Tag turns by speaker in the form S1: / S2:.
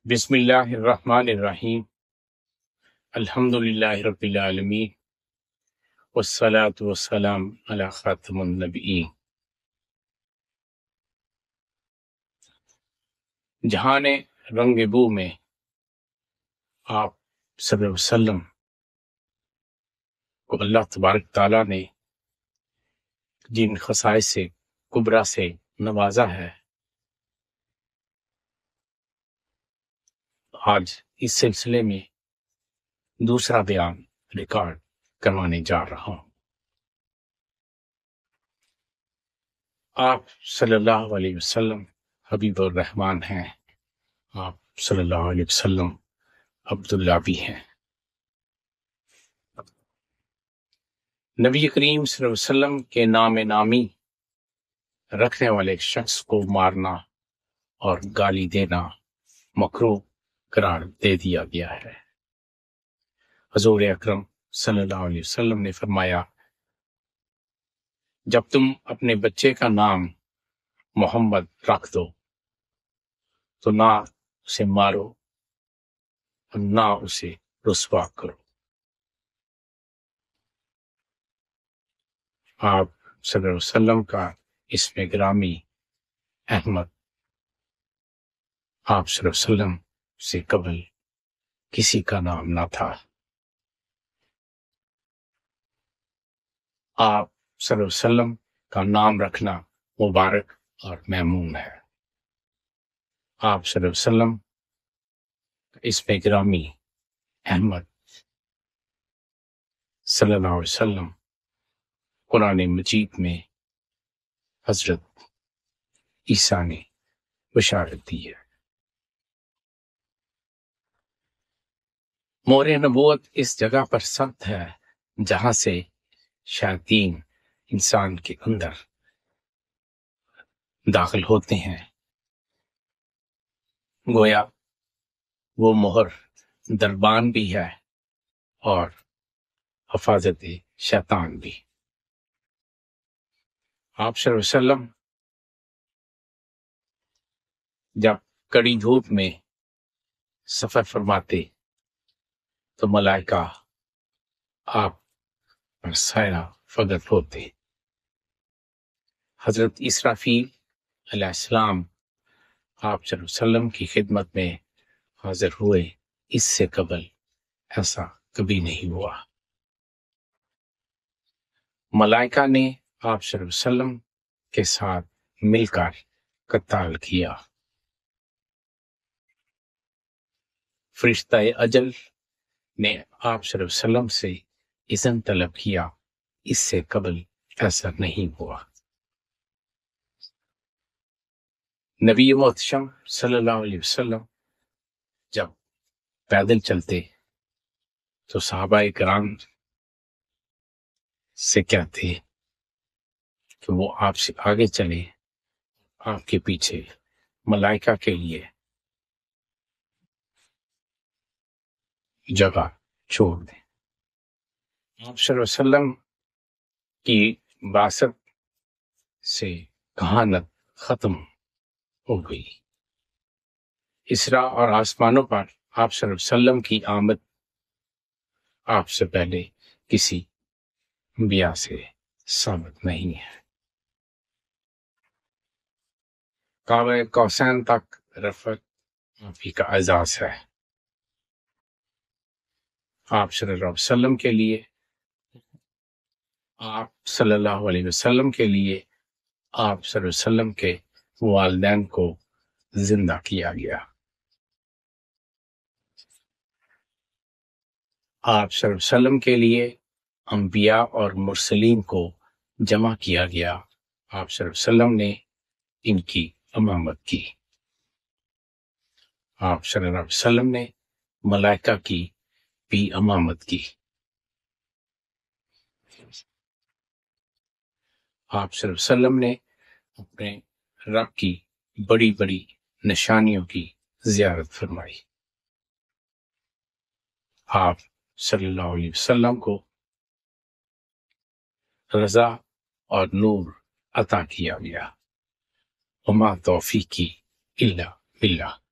S1: بسم اللہ الرحمن الرحیم الحمد للہ رب العالمین والصلاة والسلام علی خاتم النبیین۔ جہان رنگ بو میں آپ صلی اللہ علیہ وسلم کو اللہ تبارک تعالیٰ نے جن خصائص سے کبریٰ سے نوازا ہے، آج اس سلسلے میں دوسرا بیان ریکارڈ کروانے جا رہا ہوں۔ آپ صلی اللہ علیہ وسلم حبیب الرحمن ہیں، آپ صلی اللہ علیہ وسلم عبداللہ بھی ہیں۔ نبی کریم صلی اللہ علیہ وسلم کے نام نامی رکھنے والے شخص کو مارنا اور گالی دینا مکروہ قرار دے دیا گیا ہے۔ حضور اکرم صلی اللہ علیہ وسلم نے فرمایا، جب تم اپنے بچے کا نام محمد رکھ دو تو نہ اسے مارو اور نہ اسے رسوا کرو۔ آپ صلی اللہ علیہ وسلم کا اسم گرامی احمد آپ صلی اللہ علیہ وسلم سے قبل کسی کا نام نہ تھا۔ آپ صلی اللہ علیہ وسلم کا نام رکھنا مبارک اور معمون ہے۔ آپ صلی اللہ علیہ وسلم کا اسم گرامی احمد صلی اللہ علیہ وسلم قرآن مجید میں حضرت عیسیٰ نے بشارت دی ہے۔ مور نبوت اس جگہ پر ثبت ہے جہاں سے شیاطین انسان کے اندر داخل ہوتے ہیں، گویا وہ مہر دربان بھی ہے اور حفاظت شیطان بھی۔ آپ صلی اللہ علیہ وسلم جب کڑی دھوپ میں سفر فرماتے تو ملائکہ آپ پر سایہ فگن ہوتے۔ حضرت اسرافیل علیہ السلام آپ صلی اللہ علیہ وسلم کی خدمت میں حاضر ہوئے، اس سے قبل ایسا کبھی نہیں ہوا۔ ملائکہ نے آپ صلی اللہ علیہ وسلم کے ساتھ مل کر قتال کیا۔ فرشتہ اجل نے آپ صلی اللہ علیہ وسلم سے اذن طلب کیا، اس سے قبل ایسا نہیں ہوا۔ نبی محتشم صلی اللہ علیہ وسلم جب پیدل چلتے تو صحابہ کرام سے کہتے کہ وہ آپ سے آگے چلے، آپ کے پیچھے ملائکہ کے لیے جگہ چھوڑ دیں۔ آپ صلی اللہ علیہ وسلم کی بعثت سے کہانت ختم ہو گئی۔ اسراء اور آسمانوں پر آپ صلی اللہ علیہ وسلم کی آمد آپ سے پہلے کسی انبیاء سے ثابت نہیں ہے۔ کعبہ قوسین تک رفعت آپ ہی کا اعزاز ہے۔ آپ صلی اللہ علیہ وسلم کے لیے آپ صلی اللہ علیہ وسلم کے لیے آپ صلی اللہ علیہ وسلم کے والدین کو زندہ کیا گیا۔ آپ صلی اللہ علیہ وسلم کے لیے انبیاء اور مرسلین کو جمع کیا گیا۔ آپ صلی اللہ علیہ وسلم نے ان کی امامت کی۔ آپ صلی اللہ علیہ وسلم نے ملائکہ کی بھی امامت کی۔ آپ صلی اللہ علیہ وسلم نے اپنے رب کی بڑی بڑی نشانیوں کی زیارت فرمائی۔ آپ صلی اللہ علیہ وسلم کو رضا اور نور عطا کیا گیا۔ وما توفیقی الا باللہ۔